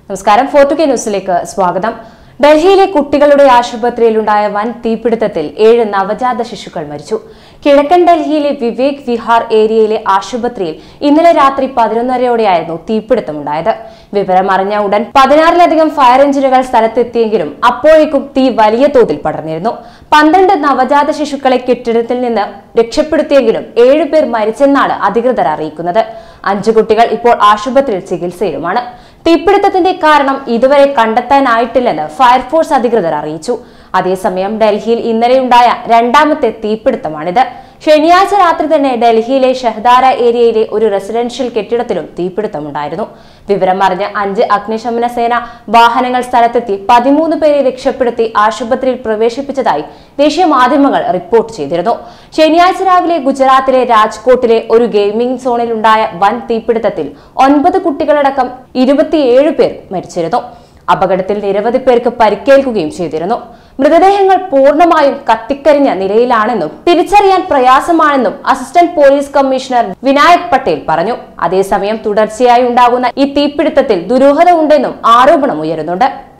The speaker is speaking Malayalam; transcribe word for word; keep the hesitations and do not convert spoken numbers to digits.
നമസ്കാരം. ഫോർട്ടു കെ ന്യൂസിലേക്ക് സ്വാഗതം. ഡൽഹിയിലെ കുട്ടികളുടെ ആശുപത്രിയിലുണ്ടായ വൻ തീപിടുത്തത്തിൽ ഏഴ് നവജാത ശിശുക്കൾ മരിച്ചു. കിഴക്കൻ ഡൽഹിയിലെ വിവേക് വിഹാർ ഏരിയയിലെ ആശുപത്രിയിൽ ഇന്നലെ രാത്രി പതിനൊന്നരയോടെയായിരുന്നു തീപിടുത്തമുണ്ടായത്. വിവരമറിഞ്ഞ ഉടൻ പതിനാറിലധികം ഫയർ എഞ്ചിനുകൾ സ്ഥലത്തെത്തിയെങ്കിലും അപ്പോഴേക്കും തീ വലിയ തോതിൽ പടർന്നിരുന്നു. പന്ത്രണ്ട് നവജാത ശിശുക്കളെ കെട്ടിടത്തിൽ നിന്ന് രക്ഷപ്പെടുത്തിയെങ്കിലും ഏഴുപേർ മരിച്ചെന്നാണ് അധികൃതർ അറിയിക്കുന്നത്. അഞ്ചു കുട്ടികൾ ഇപ്പോൾ ആശുപത്രിയിൽ ചികിത്സയിലുമാണ്. തീപിടുത്തത്തിന്റെ കാരണം ഇതുവരെ കണ്ടെത്താനായിട്ടില്ലെന്ന് ഫയർഫോഴ്സ് അധികൃതർ അറിയിച്ചു. അതേസമയം ഡൽഹിയിൽ ഇന്നലെയുണ്ടായ രണ്ടാമത്തെ തീപിടുത്തമാണിത്. ശനിയാഴ്ച രാത്രി തന്നെ ഡൽഹിയിലെ ഷഹദാര ഏരിയയിലെ ഒരു റെസിഡൻഷ്യൽ കെട്ടിടത്തിലും തീപിടുത്തമുണ്ടായിരുന്നു. വിവരമറിഞ്ഞ് അഞ്ച് അഗ്നിശമന സേന വാഹനങ്ങൾ സ്ഥലത്തെത്തി പതിമൂന്ന് പേരെ രക്ഷപ്പെടുത്തി ആശുപത്രിയിൽ പ്രവേശിപ്പിച്ചതായി ദേശീയ മാധ്യമങ്ങൾ റിപ്പോർട്ട് ചെയ്തിരുന്നു. ശനിയാഴ്ച രാവിലെ ഗുജറാത്തിലെ രാജ്കോട്ടിലെ ഒരു ഗെയിമിംഗ് സോണിൽ ഉണ്ടായ വൻ തീപിടുത്തത്തിൽ ഒൻപത് കുട്ടികളടക്കം ഇരുപത്തിയേഴ് പേർ മരിച്ചിരുന്നു. അപകടത്തിൽ നിരവധി പേർക്ക് പരിക്കേൽക്കുകയും ചെയ്തിരുന്നു. മൃതദേഹങ്ങൾ പൂർണ്ണമായും കത്തിക്കരിഞ്ഞ നിലയിലാണെന്നും തിരിച്ചറിയാൻ പ്രയാസമാണെന്നും assistant police commissioner Vinayak Patel പറഞ്ഞു. അതേസമയം തുടർച്ചയായി ഉണ്ടാകുന്ന ഈ തീപിടുത്തത്തിൽ ദുരൂഹത ഉണ്ടെന്നും ആരോപണം ഉയരുന്നുണ്ട്.